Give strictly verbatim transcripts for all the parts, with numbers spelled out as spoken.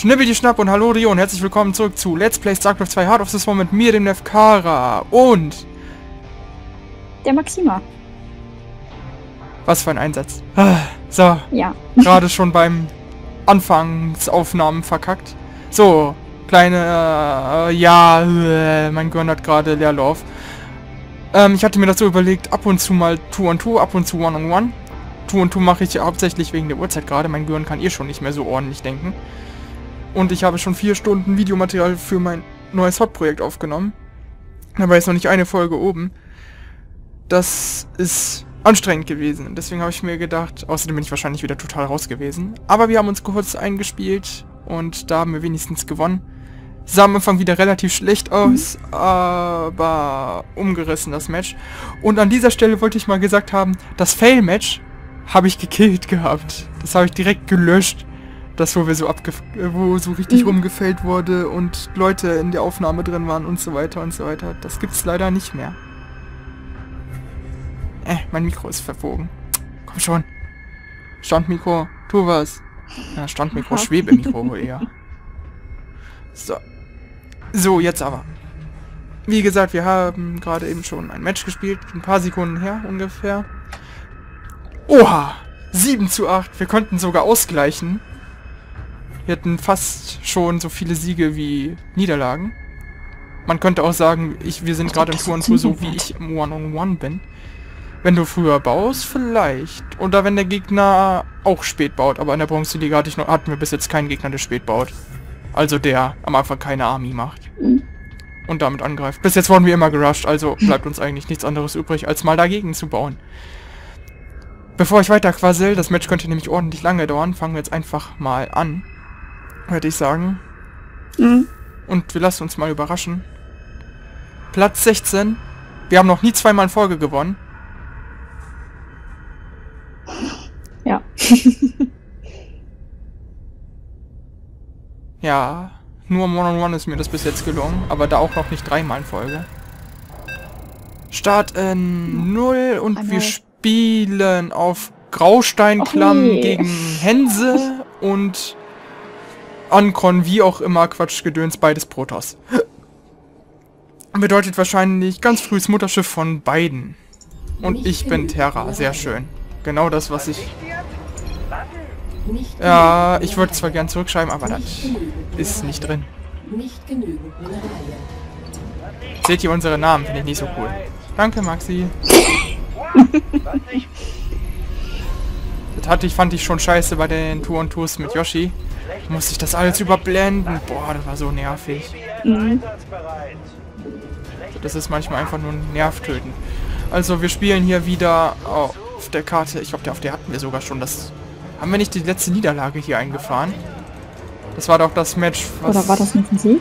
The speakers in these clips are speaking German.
Schnippel die Schnapp und hallo Rio und herzlich willkommen zurück zu Let's Play StarCraft zwei Heart of the Swarm mit mir, dem Nefkara und... der Maxima. Was für ein Einsatz. Ah, so, ja. Gerade schon beim Anfangsaufnahmen verkackt. So, kleine... Äh, ja, äh, mein Gehirn hat gerade Leerlauf. Ähm, ich hatte mir das so überlegt, ab und zu mal two on two, ab und zu one on one. two on two mache ich hauptsächlich wegen der Uhrzeit gerade. Mein Gehirn kann eh schon nicht mehr so ordentlich denken. Und ich habe schon vier Stunden Videomaterial für mein neues Hot-Projekt aufgenommen. Dabei ist noch nicht eine Folge oben. Das ist anstrengend gewesen. Deswegen habe ich mir gedacht, außerdem bin ich wahrscheinlich wieder total raus gewesen. Aber wir haben uns kurz eingespielt und da haben wir wenigstens gewonnen. Sah am Anfang wieder relativ schlecht aus, mhm. aber umgerissen das Match. Und an dieser Stelle wollte ich mal gesagt haben, das Fail-Match habe ich gekillt gehabt. Das habe ich direkt gelöscht. Das, wo wir so abge... wo so richtig mhm. rumgefällt wurde und Leute in der Aufnahme drin waren und so weiter und so weiter. Das gibt's leider nicht mehr. Äh, mein Mikro ist verbogen. Komm schon. Standmikro, tu was. Ja, Standmikro, Schwebemikro wohl eher. So. So, jetzt aber. Wie gesagt, wir haben gerade eben schon ein Match gespielt. Ein paar Sekunden her ungefähr. Oha! sieben zu acht. Wir konnten sogar ausgleichen. Wir hatten fast schon so viele Siege wie Niederlagen. Man könnte auch sagen, ich, wir sind gerade im two on two so, wie ich im one on one bin. Wenn du früher baust, vielleicht. Oder wenn der Gegner auch spät baut. Aber in der Bronzeliga hatte ich noch, hatten wir bis jetzt keinen Gegner, der spät baut. Also der am Anfang keine Army macht. Und damit angreift. Bis jetzt wurden wir immer gerusht, also bleibt uns eigentlich nichts anderes übrig, als mal dagegen zu bauen. Bevor ich weiter quassel, das Match könnte nämlich ordentlich lange dauern, fangen wir jetzt einfach mal an. Würde ich sagen. Mhm. Und wir lassen uns mal überraschen. Platz sechzehn. Wir haben noch nie zweimal in Folge gewonnen. Ja. Ja, nur im one on one ist mir das bis jetzt gelungen, aber da auch noch nicht dreimal in Folge. Start in null und Einmal. Wir spielen auf Grausteinklamm okay. gegen Hense und Ankron, wie auch immer, Quatschgedöns, beides Protoss. Bedeutet wahrscheinlich ganz frühes Mutterschiff von beiden. Und ich bin Terra, sehr schön. Genau das, was ich... Ja, ich würde zwar gern zurückschreiben, aber das ist nicht drin. Seht ihr unsere Namen? Finde ich nicht so cool. Danke, Maxi. Das hatte ich, fand ich schon scheiße bei den two on twos mit Yoshi. Musste ich das alles überblenden. Boah, das war so nervig. Mhm. Das ist manchmal einfach nur nervtötend. Also, wir spielen hier wieder auf der Karte. Ich glaube, auf der hatten wir sogar schon das... Haben wir nicht die letzte Niederlage hier eingefahren? Das war doch das Match, was... Oder war das nicht ein Sieg?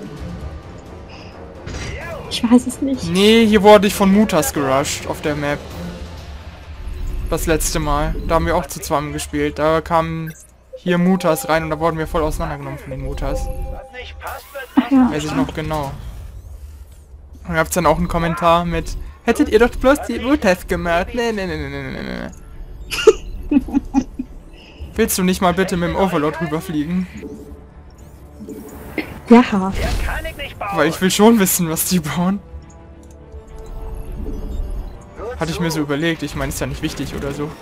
Ich weiß es nicht. Nee, hier wurde ich von Mutas gerusht auf der Map. Das letzte Mal. Da haben wir auch zu zweit gespielt. Da kamen hier Mutas rein und da wurden wir voll auseinandergenommen von den Mutas. Ach ja. Weiß ich noch genau. Und ihr habt dann auch einen Kommentar mit: Hättet ihr doch bloß die Mutas gemacht? Nee, nee, nee, nee, nee, nee. Willst du nicht mal bitte mit dem Overlord rüberfliegen? Ja. Weil ich will schon wissen, was die bauen. Hatte ich mir so überlegt. Ich meine, ist ja nicht wichtig oder so.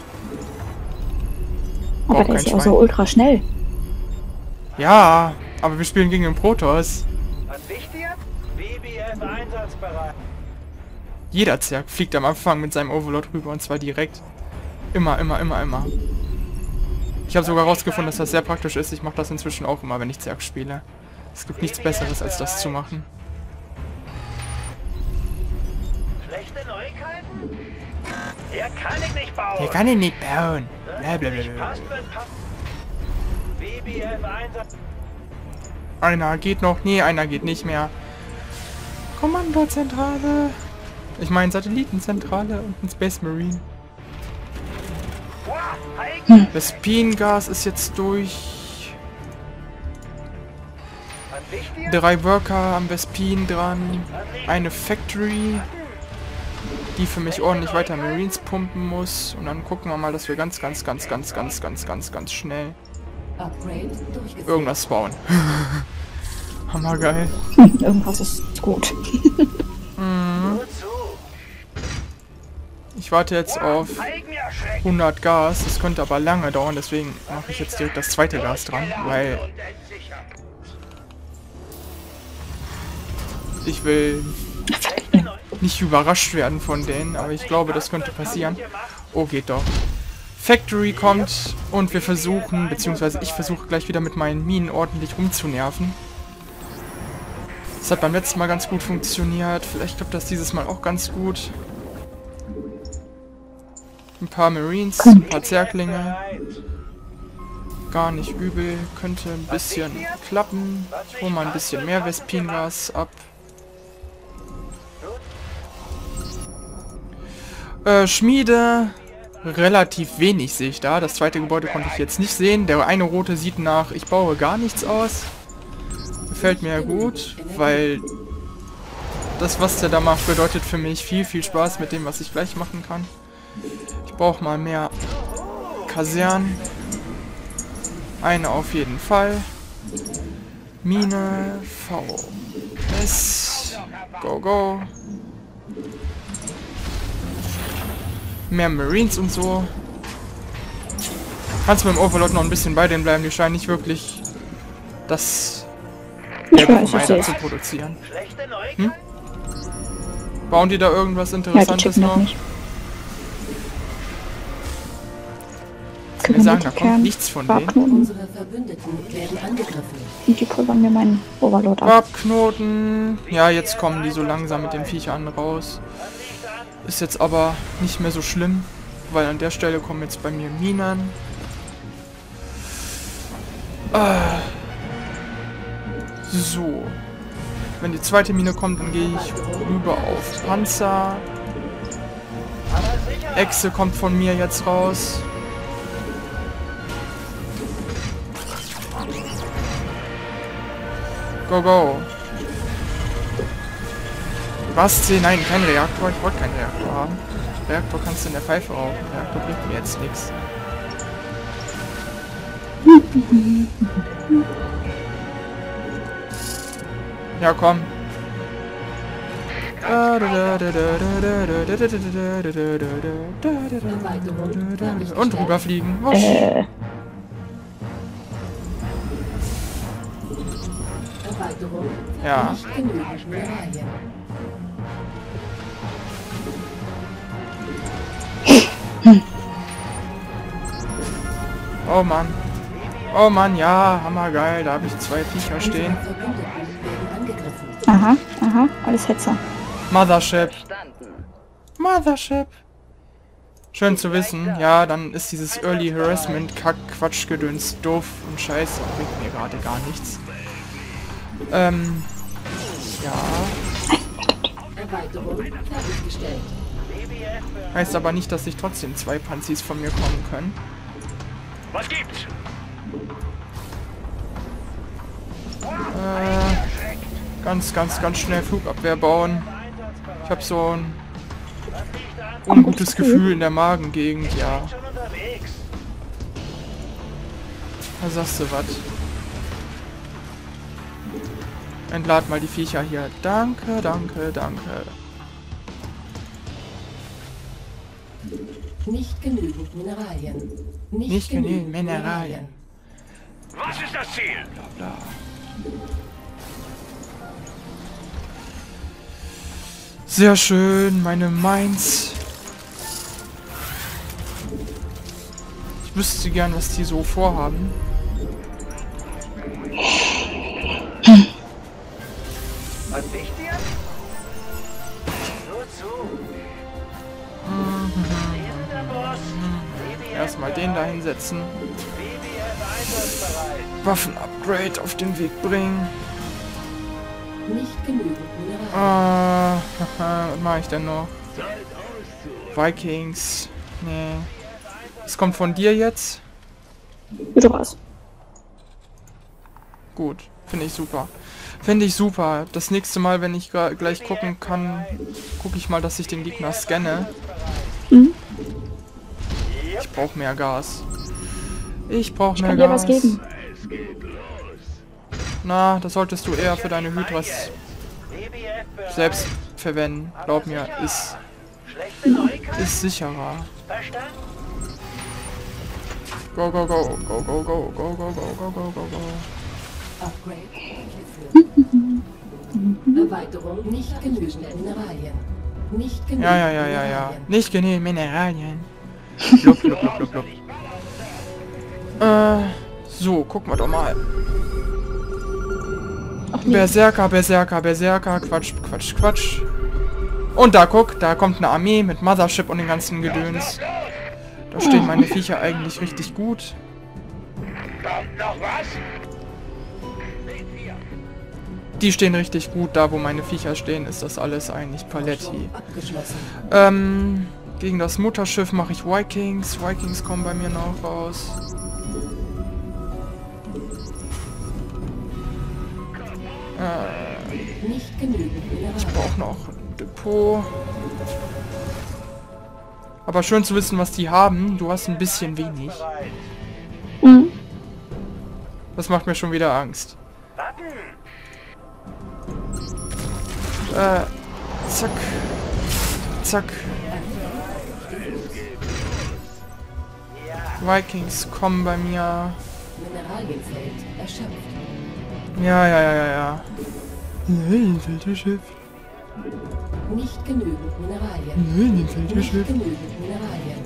Aber der ist ja auch so ultra schnell. Ja, aber wir spielen gegen den Protoss. Jeder Zerg fliegt am Anfang mit seinem Overlord rüber und zwar direkt. Immer, immer, immer, immer. Ich habe sogar herausgefunden, dass das sehr praktisch ist. Ich mache das inzwischen auch immer, wenn ich Zerg spiele. Es gibt nichts Besseres, als das zu machen. Schlechte Neuigkeiten? Er kann ich nicht bauen. Er kann ihn nicht bauen. Blablabla. Einer geht noch. Nee, einer geht nicht mehr. Kommandozentrale. Ich meine Satellitenzentrale und ein Space Marine. Hm. Das Vespin-Gas ist jetzt durch. Drei Worker am Vespin dran. Eine Factory, die für mich ordentlich weiter Marines pumpen muss. Und dann gucken wir mal, dass wir ganz, ganz, ganz, ganz, ganz, ganz, ganz, ganz schnell irgendwas bauen. Hammergeil. Irgendwas ist gut. Mhm. Ich warte jetzt auf hundert Gas. Das könnte aber lange dauern, deswegen mache ich jetzt direkt das zweite Gas dran, weil ich will nicht überrascht werden von denen, aber ich glaube, das könnte passieren. Oh, geht doch. Factory kommt und wir versuchen, beziehungsweise ich versuche gleich wieder mit meinen Minen ordentlich rumzunerven. Das hat beim letzten Mal ganz gut funktioniert. Vielleicht klappt das dieses Mal auch ganz gut. Ein paar Marines, ein paar Zerglinge. Gar nicht übel. Könnte ein bisschen klappen. Ich hole mal ein bisschen mehr Vespingas ab. Äh, Schmiede. Relativ wenig sehe ich da. Das zweite Gebäude konnte ich jetzt nicht sehen. Der eine rote sieht nach, ich baue gar nichts aus. Gefällt mir ja gut, weil das, was der da macht, bedeutet für mich viel, viel Spaß mit dem, was ich gleich machen kann. Ich brauche mal mehr Kasernen. Eine auf jeden Fall. Mine, V S, go, go. Mehr Marines und so. Kannst mit dem Overlord noch ein bisschen bei denen bleiben. Die scheinen nicht wirklich das Gelbe zu produzieren. Hm? Bauen die da irgendwas Interessantes ja, noch? Nicht. Kann mir sagen, da kommt nichts von denen. Unsere Verbündeten werden angegriffen. Und die pulvern mir meinen Overlord ab. Farbknoten. Ja, jetzt kommen die so langsam mit den Viechern raus. Ist jetzt aber nicht mehr so schlimm, weil an der Stelle kommen jetzt bei mir Minen. Ah. So. Wenn die zweite Mine kommt, dann gehe ich rüber auf Panzer. Echse kommt von mir jetzt raus. Go, go. Was? Nein, kein Reaktor. Ich wollte keinen Reaktor haben. Reaktor kannst du in der Pfeife rauchen. Reaktor bringt mir jetzt nichts. Ja, komm. Und rüberfliegen. Äh. Ja. Oh Mann. Oh Mann, ja, hammergeil. Da habe ich zwei Viecher stehen. Aha, aha, alles Hetzer. Mothership. Mothership. Schön zu wissen. Ja, dann ist dieses Early Harassment Kack, Quatsch, Gedöns doof und scheiße. Bringt mir gerade gar nichts. Ähm. Ja. Heißt aber nicht, dass sich trotzdem zwei Panzis von mir kommen können. Was gibt's? Äh, ganz, ganz, ganz schnell Flugabwehr bauen. Ich habe so ein ungutes Gefühl in der Magengegend, ja. Da sagst du was. Entlad mal die Viecher hier. Danke, danke, danke. Nicht genügend Mineralien. Nicht, Nicht genügend Mineralien. Was ist das Ziel? Bla, bla. Sehr schön, meine Mines. Ich wüsste gern, was die so vorhaben. Was ich dir? Nur zu. Erstmal den da hinsetzen. B B F einsatzbereit. Waffen-Upgrade auf den Weg bringen. Nicht genügend Mineralien. Ah, was mache ich denn noch? Vikings. Nee. Es kommt von dir jetzt? Sowas. Gut. Finde ich super. Finde ich super. Das nächste Mal, wenn ich gleich gucken kann, gucke ich mal, dass ich den Gegner scanne. Mhm. Ich brauche mehr Gas. Ich brauche Ich mehr kann dir Gas. was geben. Na, das solltest du eher für deine Hydras B B F bereit. selbst verwenden. Glaub mir, ist, Schlechte Neuigkeiten? ist sicherer. Verstanden? Go, go, go, go, go, go, go, go, go, go, go, go, go. Upgrade durchgeführt. Erweiterung nicht genügend Mineralien. Nicht genügend Ja, ja, ja, ja, ja. Mineralien. Nicht genügend Mineralien. Blub, blub, blub, blub, blub. Äh, so, gucken wir doch mal. Ach nee. Berserker, Berserker, Berserker, Quatsch, Quatsch, Quatsch. Und da, guck, da kommt eine Armee mit Mothership und den ganzen Gedöns. Da stehen meine Viecher eigentlich richtig gut. Kommt noch was? Die stehen richtig gut. Da, wo meine Viecher stehen, ist das alles eigentlich Paletti. Abgeschlossen. Ähm, gegen das Mutterschiff mache ich Vikings. Vikings kommen bei mir noch raus. Äh, Nicht genügend ich Mineralien. brauche noch ein Depot. Aber schön zu wissen, was die haben. Du hast ein bisschen wenig. Bereit. Mhm. Das macht mir schon wieder Angst. Warten. Äh, zack. Zack. Vikings kommen bei mir. Mineralienfeld erschöpft. Ja, ja, ja, ja, ja. Nein, Schiff. Nicht genügend Mineralien. Nein, Nicht Schiff. genügend Mineralien.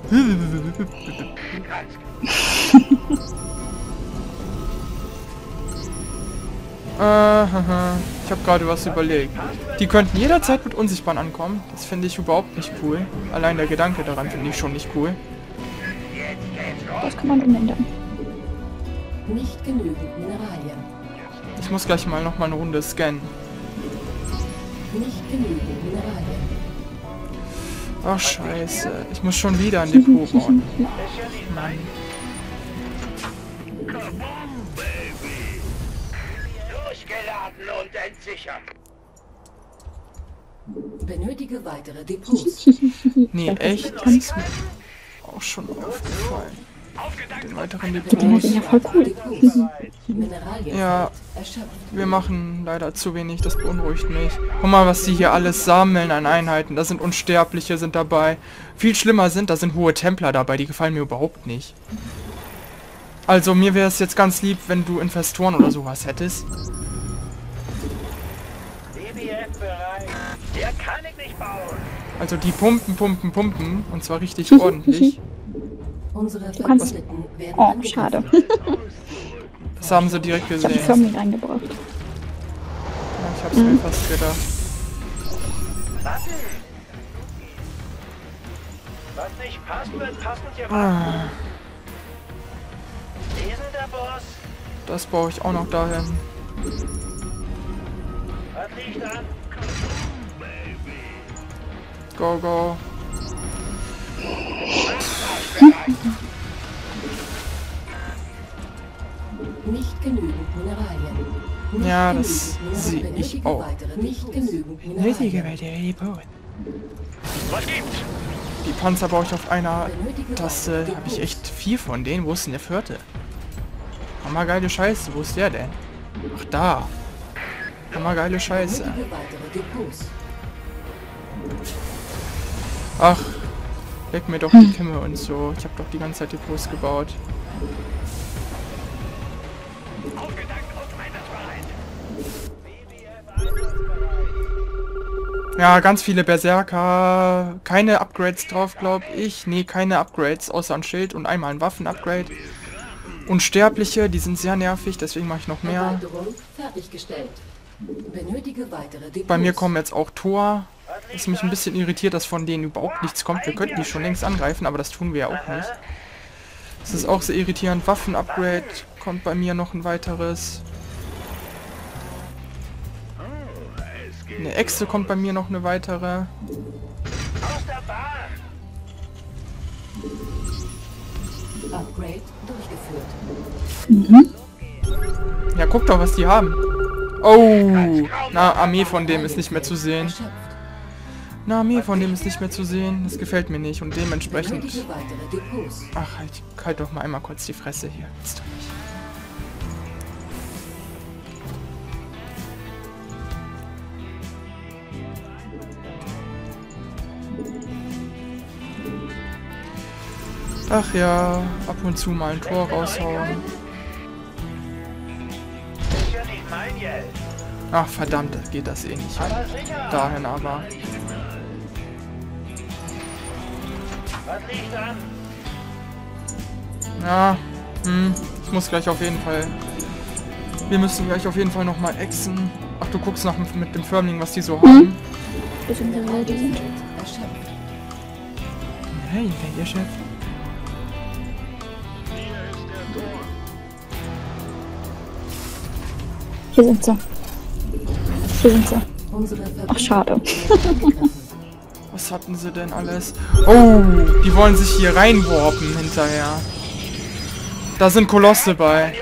Äh, haha. Ich habe gerade was überlegt. Die könnten jederzeit mit Unsichtbaren ankommen. Das finde ich überhaupt nicht cool. Allein der Gedanke daran finde ich schon nicht cool. Das kann man umändern. Nicht genügend Mineralien. Ich muss gleich mal noch mal eine Runde scannen. Nicht genügend Mineralien. Ach scheiße. Ich muss schon wieder ein Depot bauen. Mann. Durchgeladen und entsichert. Benötige weitere Depots. Nee, echt? Das ist mir auch schon aufgefallen. Den weiteren Depots. Ja, voll cool. Depots. Mineralien Ja, erschöpft. wir machen leider zu wenig, das beunruhigt mich. Guck mal, was die hier alles sammeln an Einheiten. Da sind Unsterbliche sind dabei. Viel schlimmer sind, da sind hohe Templer dabei, die gefallen mir überhaupt nicht. Also mir wäre es jetzt ganz lieb, wenn du Investoren oder sowas hättest. B B F bereit. Der kann ich nicht bauen. Also die pumpen, pumpen, pumpen. Und zwar richtig ordentlich. Unsere kannst- Verbündeten werden Oh, angegriffen. schade. Das haben sie direkt Ich habe die gesehen. Firmen reingebracht. Ja, ich hab's mir fast gedacht. Warten. Was nicht passt, wird passend gemacht. Ah, Lesen der Boss. das baue ich auch noch dahin. Was liegt an? Go, go. Nicht genügend Mineralien. Nicht Ja, genügend das Mineralien. sehe ich Benötige auch. weitere Nicht genügend Mineralien. weitere Depot. Was gibt's? Die Panzer baue ich auf einer Benötige Taste. weitere Habe ich Depots. echt vier von denen. Wo ist denn der vierte? Hammergeile Scheiße. Wo ist der denn? Ach, da. Hammergeile Scheiße. Benötige weitere Depots. Ach, leck mir doch die Kimme und so. Ich habe doch die ganze Zeit Depots gebaut. Aufgedankt und einsatzbereit. B B F einsatzbereit. Ja, ganz viele Berserker. Keine Upgrades drauf, glaube ich. Nee, keine Upgrades, außer ein Schild und einmal ein Waffen-Upgrade. Unsterbliche, die sind sehr nervig, deswegen mache ich noch mehr. Erweiterung fertiggestellt. Benötige weitere Depots. Bei mir kommen jetzt auch Tor. Was mich ein bisschen irritiert, dass von denen überhaupt nichts kommt. Wir könnten die schon längst angreifen, aber das tun wir ja auch nicht. Das ist auch sehr irritierend. Waffen-Upgrade kommt bei mir noch ein weiteres. Eine Echse kommt bei mir noch eine weitere. Aus der Bahn. Upgrade durchgeführt. Ja, guck doch, was die haben. Oh, na, Armee von dem ist nicht mehr zu sehen. Erschöpft. Eine Armee von dem ist nicht mehr zu sehen. Das gefällt mir nicht und dementsprechend... Benötige weitere Depots. Ach, halt, halt doch mal einmal kurz die Fresse hier. Ist doch nicht. Ach ja, ab und zu mal ein Tor raushauen. Ist ja nicht mein Geld. Ach verdammt, das geht das eh nicht. Aber sicher. Dahin aber. Was liegt an? Ja, hm, ich muss gleich auf jeden Fall... Wir müssen gleich auf jeden Fall nochmal exen. Ach, du guckst nach mit dem Firmling, was die so haben. Beziehungsweise die sind. Erschöpft. Hey, wer ihr Chef? Hier sind sie. Hier sind sie. Unsere Ach, schade. Was hatten sie denn alles? Oh, die wollen sich hier reinwarpen hinterher. Da sind Kolosse bei.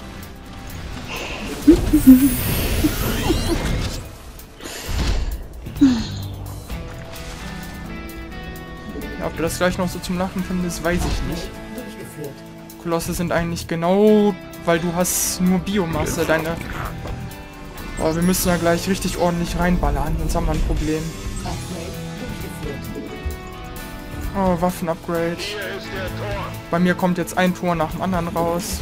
Ja, ob du das gleich noch so zum Lachen findest, weiß ich nicht. Durchgeführt. Kolosse sind eigentlich genau, weil du hast nur Biomasse, deine... Oh, wir müssen da gleich richtig ordentlich reinballern, sonst haben wir ein Problem. Upgrade durchgeführt. Oh, Waffen-Upgrade. Bei mir kommt jetzt ein Tor nach dem anderen raus.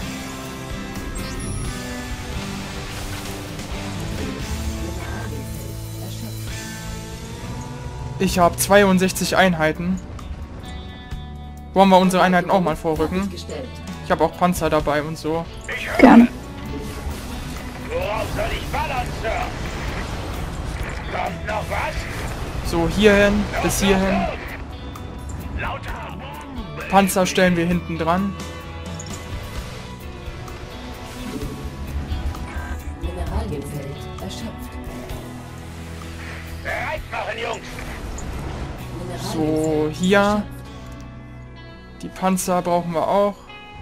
Ich habe zweiundsechzig Einheiten. Wollen wir unsere Einheiten auch mal vorrücken? Gestellt. Ich habe auch Panzer dabei und so. Gerne. Worauf soll ich ballern, Sir? Kommt noch was? So, hierhin, bis hierhin. Lauter! Panzer stellen wir hinten dran. Mineralienfeld erschöpft. Bereit machen, Jungs! So, hier. Die Panzer brauchen wir auch.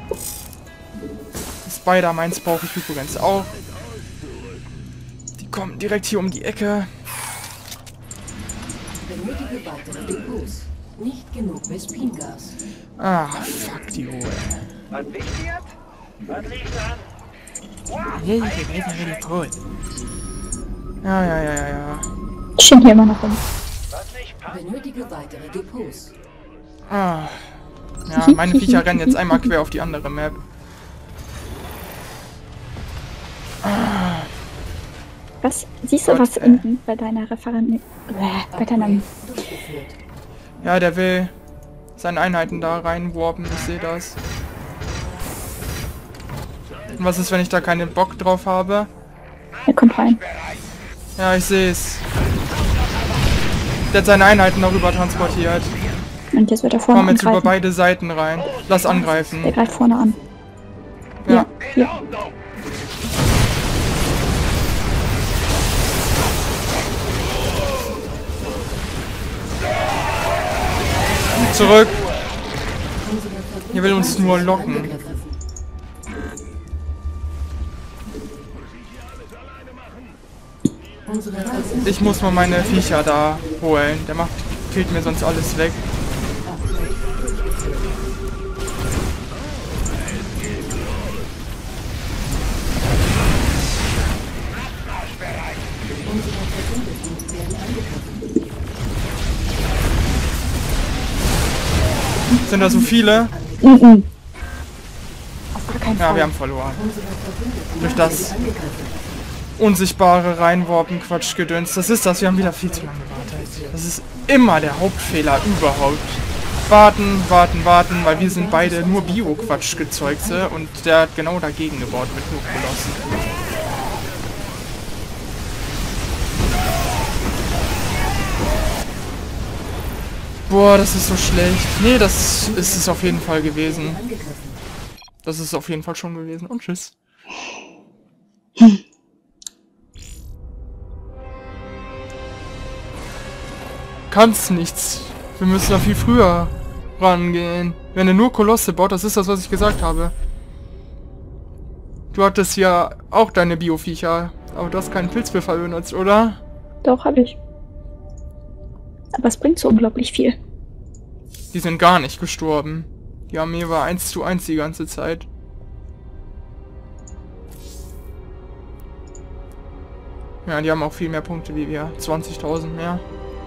Spider-Mines brauche ich übrigens auch. Die kommen direkt hier um die Ecke. Benötige weitere Depots. Nicht genug Bespingas. Ah, fuck die Ruhe. Was liegt hier? Was liegt an? Ja, ja, ja, ja, ja. Ich stehen hier immer noch rum. Was nicht passt? Benötige weitere Depots. Ah. Ja, meine Viecher rennen jetzt einmal quer auf die andere Map. Was? Siehst du Gott, was ey. unten bei deiner Referentin? Äh, bei deinem... Durchgeführt. Ja, der will seine Einheiten da reinwarpen, ich sehe das. Und was ist, wenn ich da keinen Bock drauf habe? Er kommt rein. Ja, ich sehe es. Der hat seine Einheiten darüber transportiert. Und jetzt wird er vorne Komm jetzt über angreifen. beide Seiten rein. Lass angreifen. Der greift vorne an. Ja. Ja, hier. Zurück. Hier will uns nur locken. Unsere Reise Ich muss mal meine Viecher da holen. Der macht, killt mir sonst alles weg. Sind da so viele? Mhm. Auf gar keinen Ja, Fall. wir haben verloren. Durch das unsichtbare Reinwarpen, Quatsch, Gedöns. Das ist das, wir haben wieder viel zu lange gewartet. Das ist immer der Hauptfehler überhaupt. Warten, warten, warten, weil wir sind beide nur Bio-Quatsch-Gezeugte und der hat genau dagegen gebaut mit nur Kolossen. Boah, das ist so schlecht. Nee, das ist es auf jeden Fall gewesen. Das ist auf jeden Fall schon gewesen. Und tschüss. Kannst nichts. Wir müssen da viel früher rangehen. Wenn er nur Kolosse baut, das ist das, was ich gesagt habe. Du hattest ja auch deine Bioviecher, aber du hast keinen Pilzbefall benutzt, oder? Doch, hab ich. Aber es bringt so unglaublich viel. Die sind gar nicht gestorben. Die Armee war eins zu eins die ganze Zeit. Ja, die haben auch viel mehr Punkte wie wir. zwanzigtausend mehr.